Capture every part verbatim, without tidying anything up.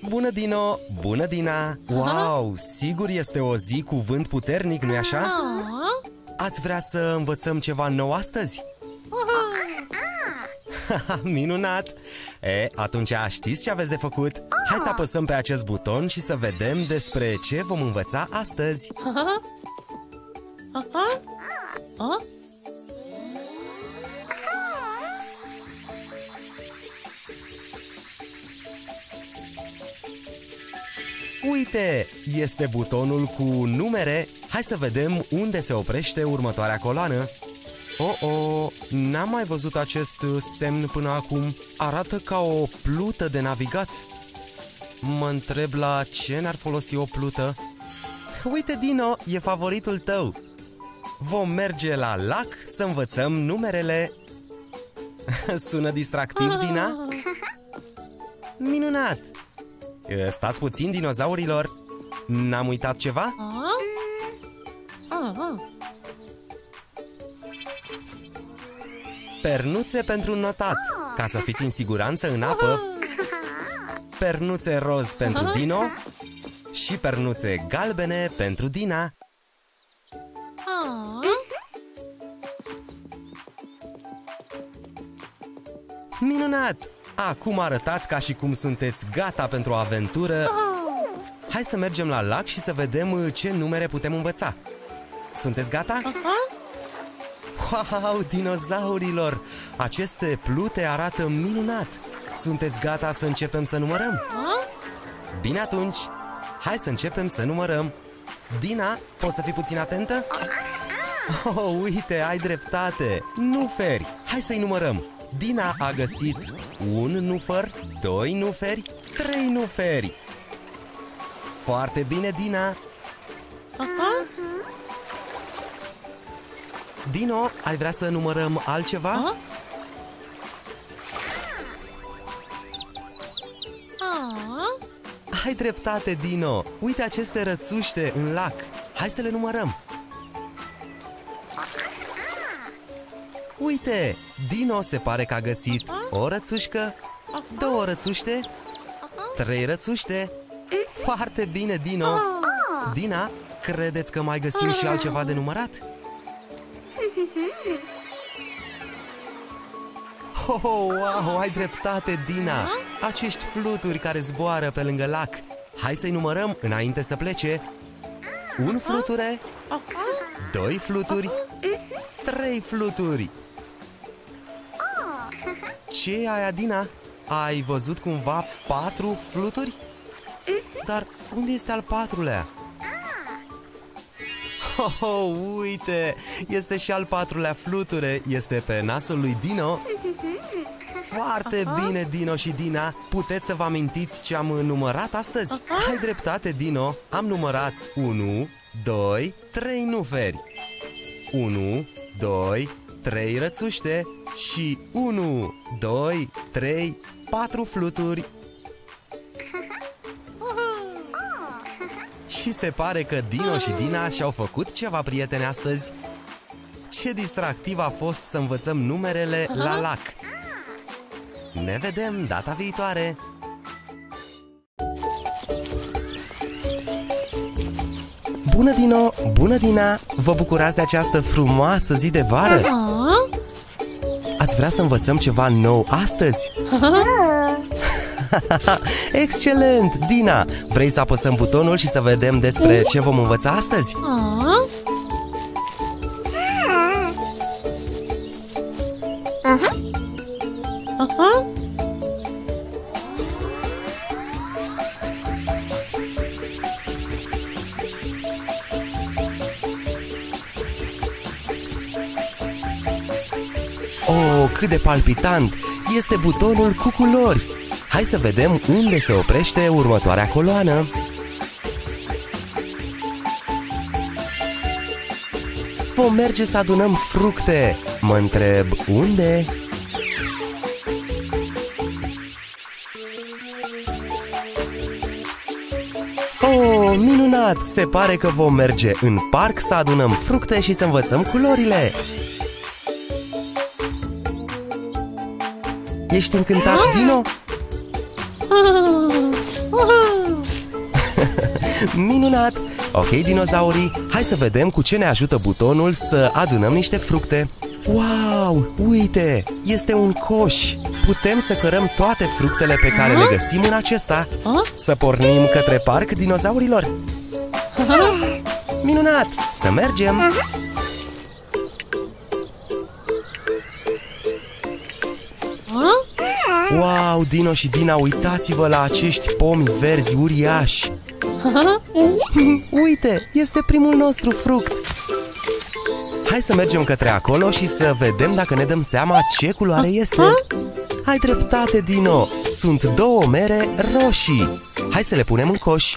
Bună, Dino! Bună, Dina! Wow! Sigur este o zi cu vânt puternic, nu-i așa? Ați vrea să învățăm ceva nou astăzi? Minunat! E, atunci știți ce aveți de făcut? Hai să apăsăm pe acest buton și să vedem despre ce vom învăța astăzi. Uite, este butonul cu numere. Hai să vedem unde se oprește următoarea coloană. Oh, oh, n-am mai văzut acest semn până acum. Arată ca o plută de navigat. Mă întreb la ce ne-ar folosi o plută. Uite, Dino, e favoritul tău. Vom merge la lac să învățăm numerele. Sună distractiv, Dina? Minunat! Stați puțin, dinozaurilor. N-am uitat ceva? Pernuțe pentru notat, ca să fiți în siguranță în apă. Pernuțe roz pentru Dino și pernuțe galbene pentru Dina. Minunat! Acum arătați ca și cum sunteți gata pentru o aventură. Hai să mergem la lac și să vedem ce numere putem învăța. Sunteți gata? Wow, dinozaurilor! Aceste plute arată minunat! Sunteți gata să începem să numărăm? Bine atunci! Hai să începem să numărăm! Dina, poți să fii puțin atentă? Oh, uite, ai dreptate! Nuferi! Hai să-i numărăm! Dina a găsit un nufăr, doi nuferi, trei nuferi. Foarte bine, Dina! Dino, ai vrea să numărăm altceva? Ai dreptate, Dino! Uite aceste rățuște în lac! Hai să le numărăm! Uite! Dino se pare că a găsit o rățușcă, două rățuște, trei rățuște. Foarte bine, Dino! Dina, credeți că mai găsim și altceva de numărat? Oh, wow, ai dreptate, Dina! Acești fluturi care zboară pe lângă lac. Hai să-i numărăm înainte să plece. Un fluture, doi fluturi, trei fluturi. Ce e aia, Dina? Ai văzut cumva patru fluturi? Dar unde este al patrulea? Oh, oh, uite! Este și al patrulea fluture. Este pe nasul lui Dino. Foarte bine, Dino și Dina. Puteți să vă amintiți ce am numărat astăzi? Ai dreptate, Dino. Am numărat unu, doi, trei nuferi. unu, doi, trei rățuște și unu, doi, trei, patru fluturi. Și se pare că Dino și Dina și-au făcut ceva prieteni astăzi. Ce distractiv a fost să învățăm numerele la lac. Ne vedem data viitoare! Bună, Dino! Bună, Dina! Vă bucurați de această frumoasă zi de vară? Ați vrea să învățăm ceva nou astăzi? Excelent! Dina, vrei să apăsăm butonul și să vedem despre ce vom învăța astăzi? Oh, cât de palpitant! Este butonul cu culori! Hai să vedem unde se oprește următoarea coloană. Vom merge să adunăm fructe. Mă întreb unde? Oh, minunat! Se pare că vom merge în parc să adunăm fructe și să învățăm culorile. Ești încântat, Dino? Minunat! Ok, dinozaurii, hai să vedem cu ce ne ajută butonul să adunăm niște fructe. Wow! Uite! Este un coș! Putem să cărăm toate fructele pe care le găsim în acesta. Să pornim către parc, dinozaurilor? Minunat! Să mergem! Wow, Dino și Dina, uitați-vă la acești pomi verzi uriași! Uite, este primul nostru fruct! Hai să mergem către acolo și să vedem dacă ne dăm seama ce culoare este. Ai dreptate, Dino! Sunt două mere roșii! Hai să le punem în coș!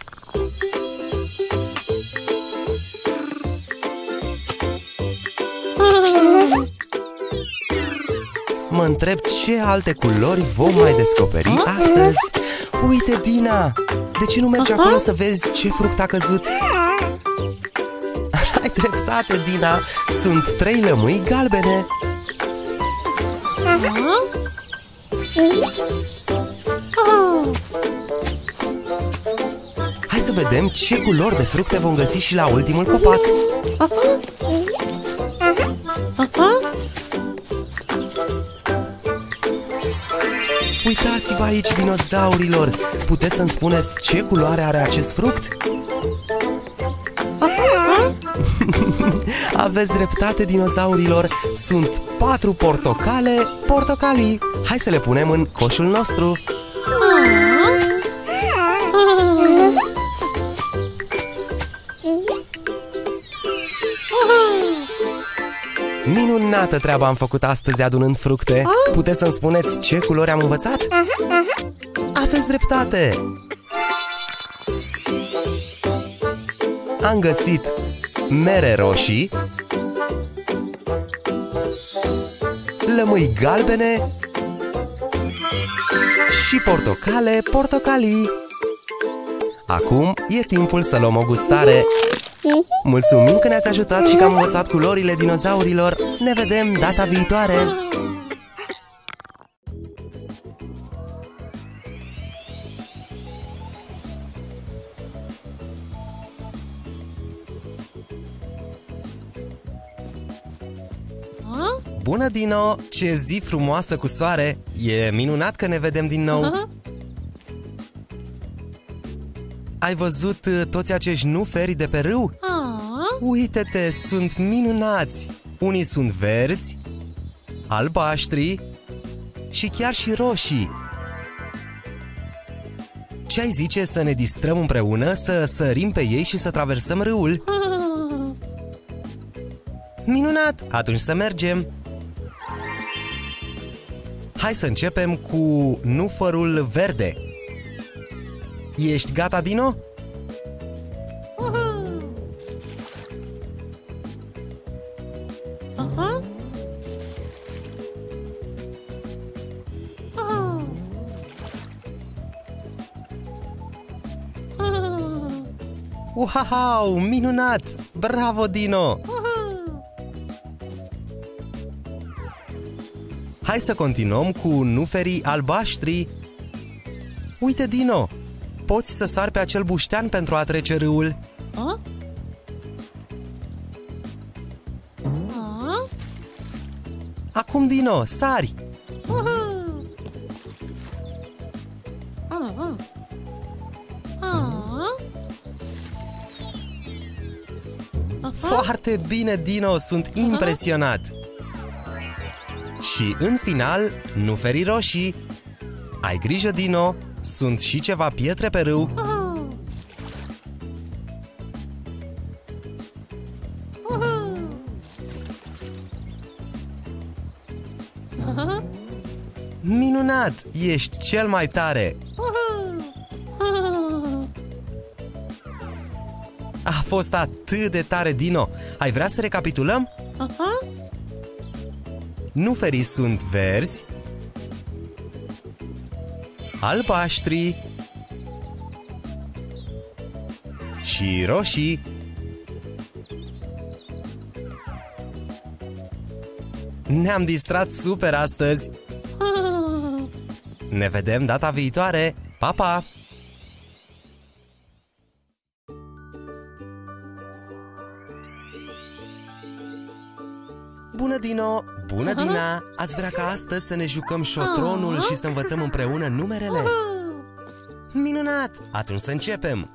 Mă întreb ce alte culori vom mai descoperi astăzi. Uite, Dina! De ce nu mergi acolo să vezi ce fruct a căzut? Ai dreptate, Dina! Sunt trei lămâi galbene! Hai să vedem ce culori de fructe vom găsi și la ultimul copac! Uitați-vă aici, dinozaurilor! Puteți să-mi spuneți ce culoare are acest fruct? Aveți dreptate, dinozaurilor! Sunt patru portocale portocalii! Hai să le punem în coșul nostru! Minunată treaba am făcut astăzi adunând fructe! Puteți să-mi spuneți ce culori am învățat? Aveți dreptate! Am găsit mere roșii, lămâi galbene și portocale portocalii. Acum e timpul să luăm o gustare. Mulțumim că ne-ați ajutat și că am învățat culorile dinozaurilor. Ne vedem data viitoare! Bună, Dino! Ce zi frumoasă cu soare! E minunat că ne vedem din nou! Ai văzut toți acești nuferi de pe râu? Uite-te, sunt minunați! Unii sunt verzi, albaștri și chiar și roșii. Ce ai zice să ne distrăm împreună, să sărim pe ei și să traversăm râul? Minunat! Atunci să mergem! Hai să începem cu nufărul verde. Ești gata, Dino? Wow, minunat! Bravo, Dino! Hai să continuăm cu nuferii albaștri. Uite, Dino! Poți să sari pe acel buștean pentru a trece râul. A? A? Acum, Dino, sari! A? A? Foarte bine, Dino! Sunt impresionat! Și în final, nuferii roșii. Ai grijă, Dino! Sunt și ceva pietre pe râu. Minunat! Ești cel mai tare! A fost atât de tare, Dino! Ai vrea să recapitulăm? Nuferii sunt verzi, albaștri și roșii. Ne-am distrat super astăzi! Ne vedem data viitoare! Pa, pa! Bună, Dino! Bună, Dina! Ați vrea ca astăzi să ne jucăm șotronul și să învățăm împreună numerele? Minunat! Atunci să începem!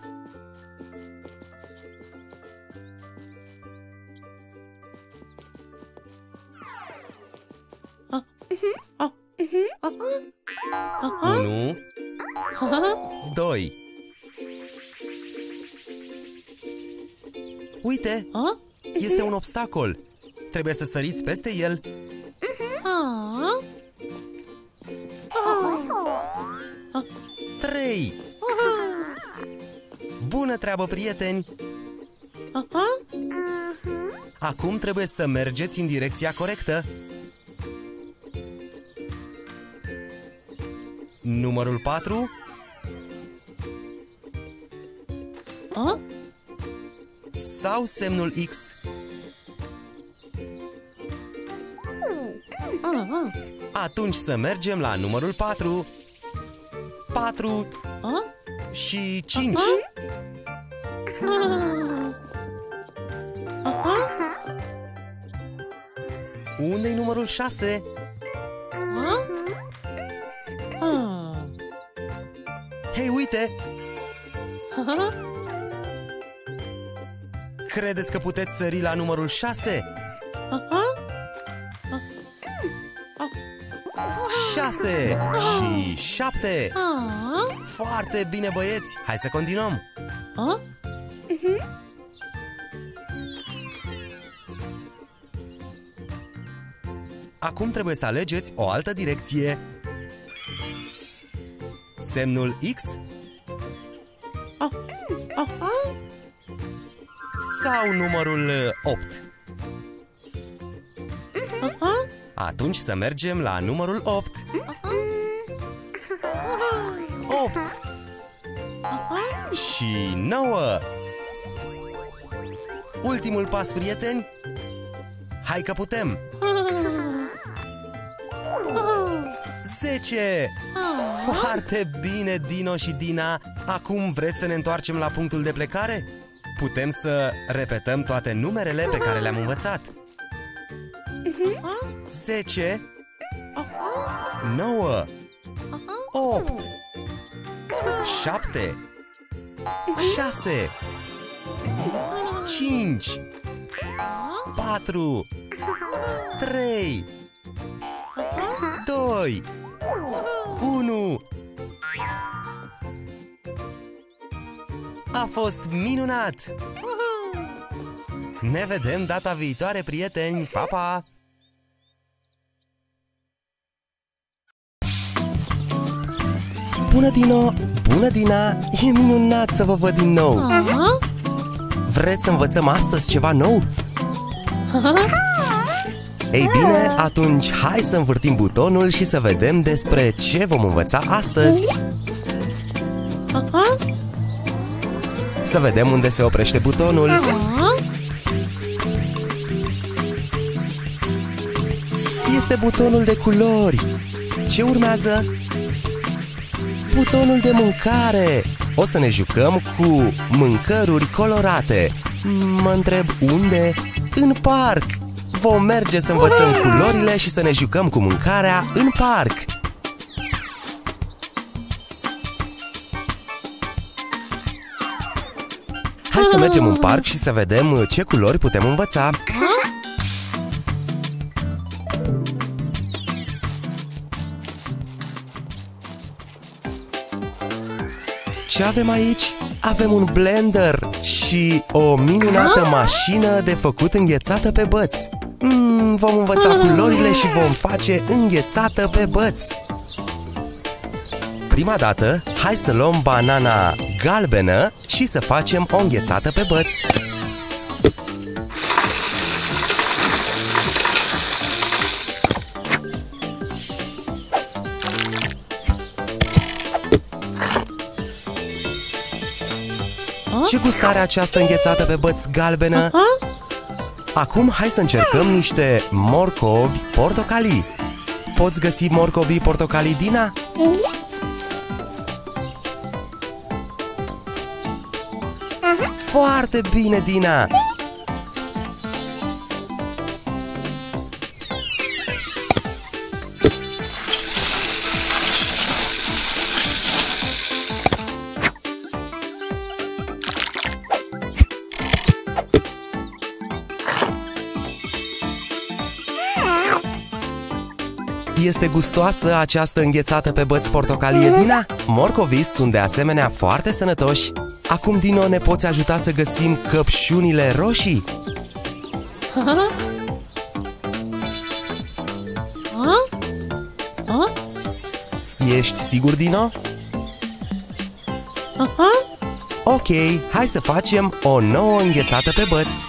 Unu, doi. Uite! Este un obstacol! Trebuie să săriți peste el! Trei! Bună treabă, prieteni! Acum trebuie să mergeți în direcția corectă! Numărul patru. Sau semnul X. Atunci să mergem la numărul patru. Patru și cinci. Unde-i numărul șase? Hei, uite! Credeți că puteți sări la numărul șase? șase și șapte. Foarte bine, băieți! Hai să continuăm! Acum trebuie să alegeți o altă direcție. Semnul X sau numărul opt? Atunci să mergem la numărul opt. opt și nouă. Ultimul pas, prieteni. Hai că putem. zece. Foarte bine, Dino și Dina. Acum vreți să ne întoarcem la punctul de plecare? Putem să repetăm toate numerele pe care le-am învățat. zece, nouă, opt, șapte, șase, cinci, patru, trei, doi, unu. A fost minunat! Ne vedem data viitoare, prieteni! Pa, pa! Bună, Dino! Bună, Dina! E minunat să vă văd din nou! Vreți să învățăm astăzi ceva nou? Ei bine, atunci hai să învârtim butonul și să vedem despre ce vom învăța astăzi! Să vedem unde se oprește butonul. Este butonul de culori. Ce urmează? Butonul de mâncare. O să ne jucăm cu mâncăruri colorate. Mă întreb unde? În parc. Vom merge să învățăm culorile și să ne jucăm cu mâncarea în parc. Hai să mergem în parc și să vedem ce culori putem învăța. Ce avem aici? Avem un blender și o minunată mașină de făcut înghețată pe băți. mm, Vom învăța culorile și vom face înghețată pe băți. Prima dată, hai să luăm banana galbenă și să facem o înghețată pe băți. Ce gust are această înghețată pe băți galbenă? Acum hai să încercăm niște morcovi portocalii. Poți găsi morcovii portocalii, Dina? Foarte bine, Dina! Este gustoasă această înghețată pe băți portocalie, Dina? Morcovii sunt de asemenea foarte sănătoși. Acum, Dino, ne poți ajuta să găsim căpșunile roșii? Ești sigur, Dino? Ok, hai să facem o nouă înghețată pe băți.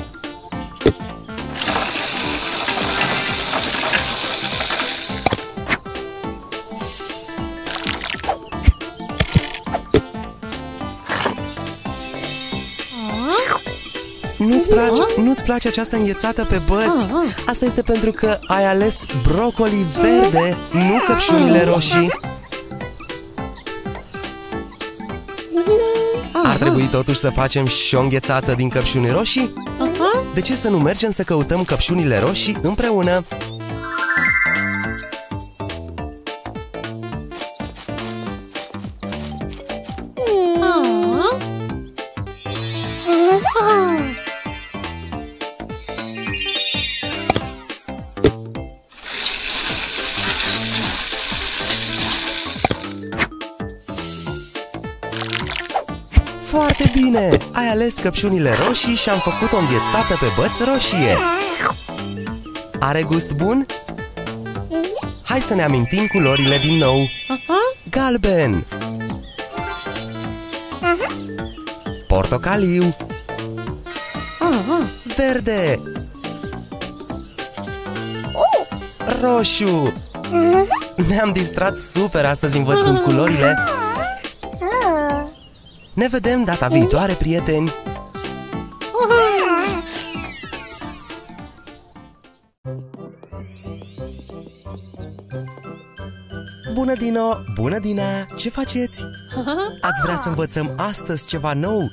Nu-ți place, nu-ți place această înghețată pe băți? Asta este pentru că ai ales brocoli verde, nu căpșunile roșii. Ar trebui totuși să facem și o înghețată din căpșuni roșii? De ce să nu mergem să căutăm căpșunile roșii împreună? Foarte bine! Ai ales căpșunile roșii și am făcut o înghețată pe băți roșie. Are gust bun? Hai să ne amintim culorile din nou. Galben, portocaliu, verde, roșu. Ne-am distrat super astăzi învățând culorile. Ne vedem data viitoare, prieteni! Bună, Dino! Bună, Dina! Ce faceți? Ați vrea să învățăm astăzi ceva nou?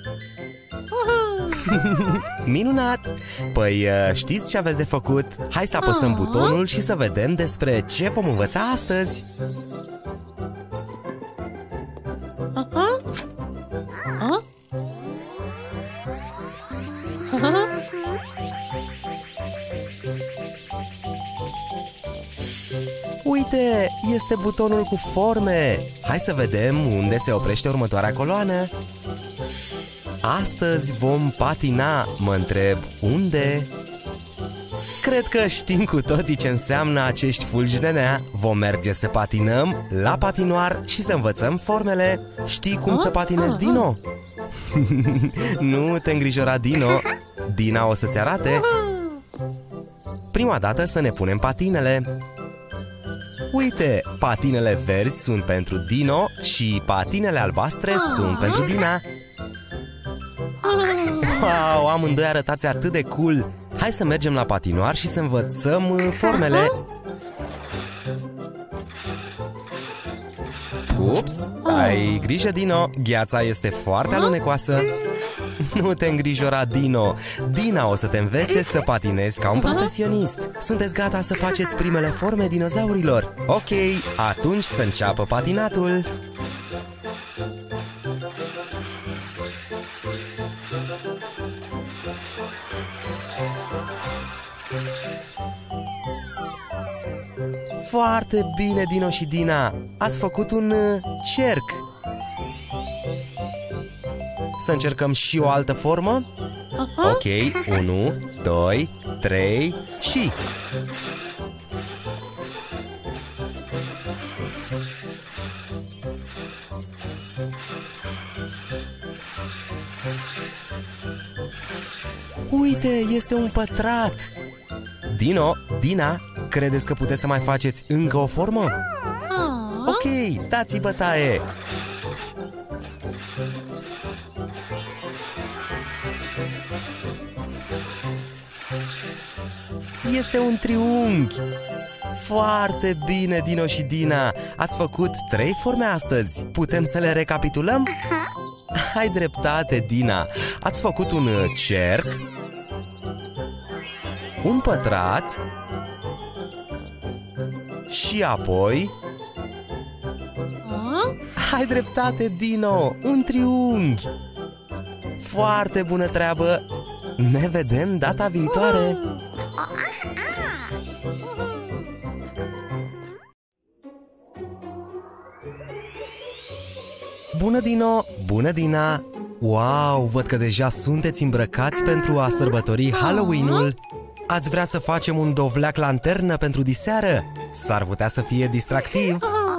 Minunat! Păi știți ce aveți de făcut? Hai să apăsăm butonul și să vedem despre ce vom învăța astăzi! Uite, este butonul cu forme. Hai să vedem unde se oprește următoarea coloană. Astăzi vom patina. Mă întreb unde? Cred că știm cu toții ce înseamnă acești fulgi de nea. Vom merge să patinăm la patinoar și să învățăm formele. Știi cum să patinezi, Dino? Nu te îngrijora, Dino. Dina o să-ți arate. Prima dată să ne punem patinele. Uite, patinele verzi sunt pentru Dino și patinele albastre sunt pentru Dina. Wow, amândoi arătați atât de cool! Hai să mergem la patinoar și să învățăm formele. Ups, ai grijă, Dino, gheața este foarte alunecoasă. Nu te îngrijora, Dino. Dina o să te învețe să patinezi ca un profesionist. Sunteți gata să faceți primele forme dinozaurilor? Ok, atunci să înceapă patinatul. Foarte bine, Dino și Dina. Ați făcut un cerc. Să încercăm și o altă formă? Ok, unu, doi, trei și... Uite, este un pătrat! Dino, Dina, credeți că puteți să mai faceți încă o formă? Ok, dați-i bătaie! Este un triunghi! Foarte bine, Dino și Dina! Ați făcut trei forme astăzi! Putem să le recapitulăm? Ai dreptate, Dina! Ați făcut un cerc, un pătrat și apoi... Ai dreptate, Dino! Un triunghi! Foarte bună treabă! Ne vedem data viitoare! Bună, Dino! Bună, Dina! Wow, văd că deja sunteți îmbrăcați pentru a sărbători Halloween-ul. Ați vrea să facem un dovleac lanternă pentru diseară? S-ar putea să fie distractiv.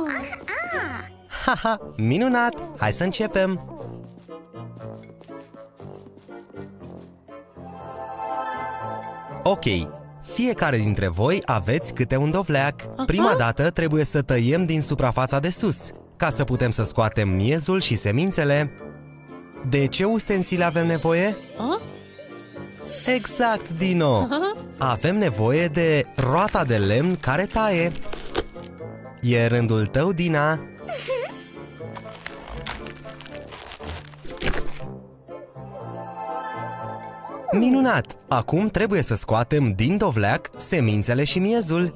Haha, minunat! Hai să începem! Ok, fiecare dintre voi aveți câte un dovleac. Prima dată trebuie să tăiem din suprafața de sus, ca să putem să scoatem miezul și semințele. De ce ustensile avem nevoie? Exact, Dino! Avem nevoie de roata de lemn care taie. E rândul tău, Dina! Minunat! Acum trebuie să scoatem din dovleac semințele și miezul.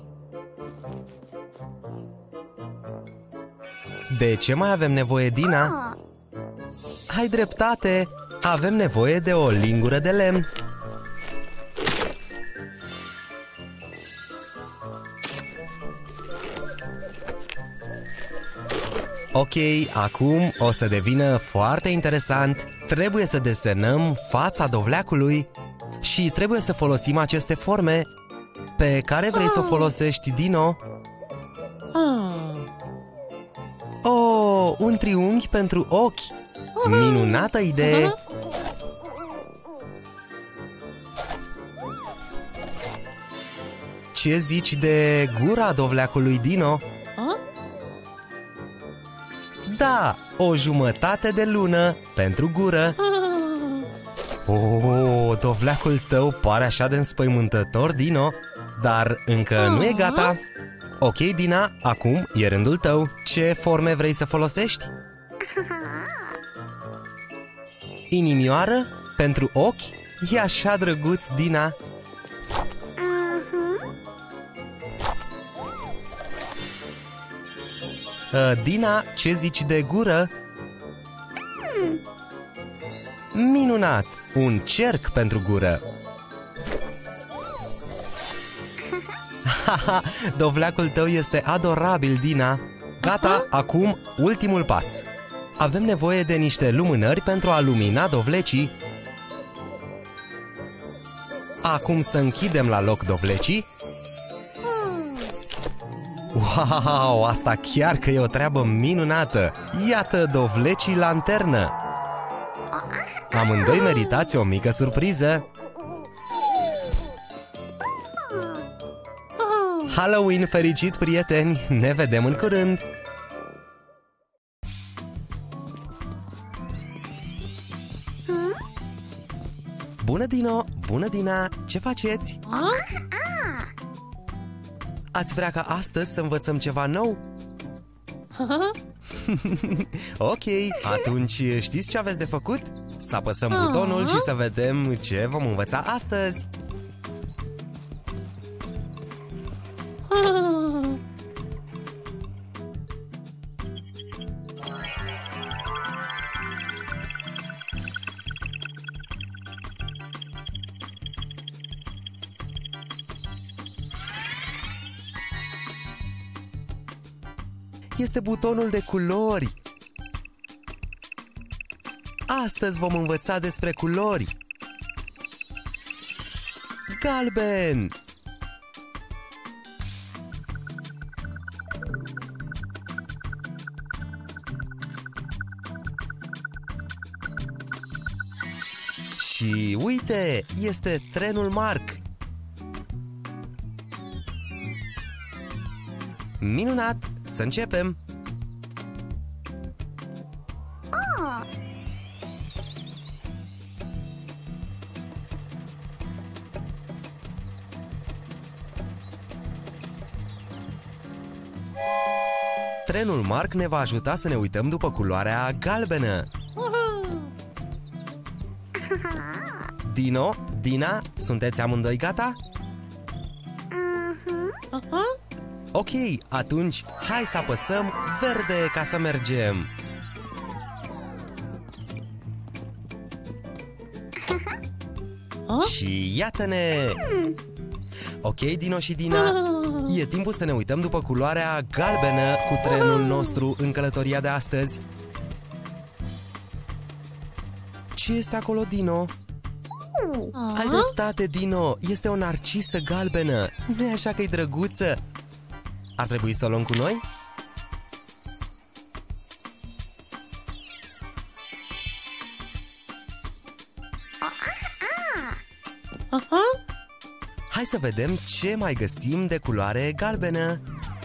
De ce mai avem nevoie, Dina? Ai dreptate! Avem nevoie de o lingură de lemn. Ok, acum o să devină foarte interesant. Trebuie să desenăm fața dovleacului și trebuie să folosim aceste forme. Pe care vrei să o folosești, Dino? Oh, un triunghi pentru ochi! Minunată idee! Ce zici de gura dovleacului, Dino? Da, o jumătate de lună pentru gură. Oh, dovleacul tău pare așa de înspăimântător, Dino, dar încă nu e gata. Ok, Dina, acum e rândul tău. Ce forme vrei să folosești? Inimioară? Pentru ochi? E așa drăguț, Dina. Dina, ce zici de gură? Minunat! Un cerc pentru gură. Haha, dovleacul tău este adorabil, Dina. Gata, acum ultimul pas. Avem nevoie de niște lumânări pentru a lumina dovlecii. Acum să închidem la loc dovlecii. Wow, asta chiar că e o treabă minunată! Iată dovlecii lanternă! Amândoi meritați o mică surpriză! Halloween fericit, prieteni! Ne vedem în curând! Bună, Dino! Bună, Dina! Ce faceți? Ați vrea ca astăzi să învățăm ceva nou? Ok, atunci știți ce aveți de făcut? Să apăsăm butonul și să vedem ce vom învăța astăzi! Este butonul de culori. Astăzi vom învăța despre culori. Galben. Și uite, este trenul Marc. Minunat! Să începem! Trenul Marc ne va ajuta să ne uităm după culoarea galbenă. Dino, Dina, sunteți amândoi gata? Ok, atunci hai să apăsăm verde ca să mergem. Și iată-ne! Ok, Dino și Dina, e timpul să ne uităm după culoarea galbenă cu trenul nostru în călătoria de astăzi. Ce este acolo, Dino? Ai dreptate, Dino, este o narcisă galbenă. Nu-i așa că e drăguță? Ar trebui să o luăm cu noi? Hai să vedem ce mai găsim de culoare galbenă.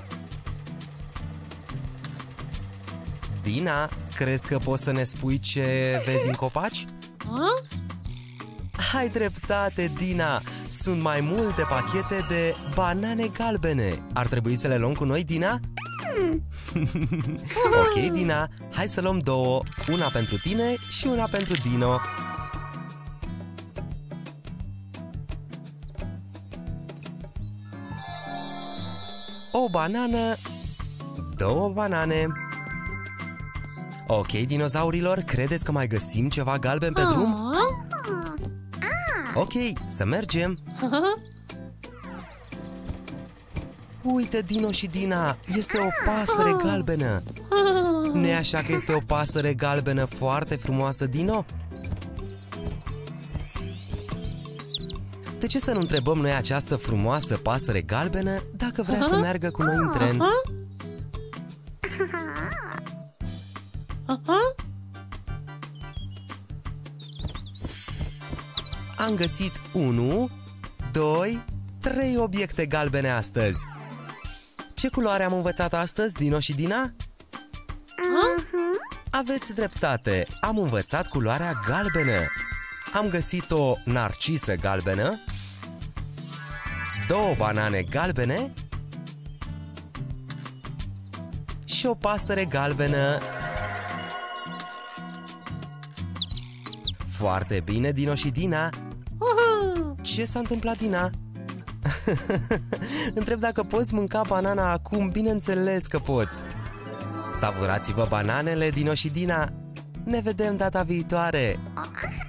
Dina, crezi că poți să ne spui ce vezi în copaci? Ai dreptate, Dina! Sunt mai multe pachete de banane galbene. Ar trebui să le luăm cu noi, Dina? Ok, Dina, hai să luăm două. Una pentru tine și una pentru Dino. O banană, două banane. Ok, dinozaurilor, credeți că mai găsim ceva galben pe drum? Ok, să mergem. Uite, Dino și Dina, este o pasăre galbenă. Nu-i așa că este o pasăre galbenă foarte frumoasă, Dino? De ce să nu întrebăm noi această frumoasă pasăre galbenă dacă vrea să meargă cu noi în tren? Am găsit unu, doi, trei obiecte galbene astăzi. Ce culoare am învățat astăzi, Dino și Dina? Aveți dreptate, am învățat culoarea galbenă. Am găsit o narcisă galbenă, două banane galbene și o pasăre galbenă. Foarte bine, Dino și Dina. Ce s-a întâmplat, Dina? Întreb dacă poți mânca banana acum. Bineînțeles că poți. Savurați-vă bananele, Dino și Dina. Ne vedem data viitoare.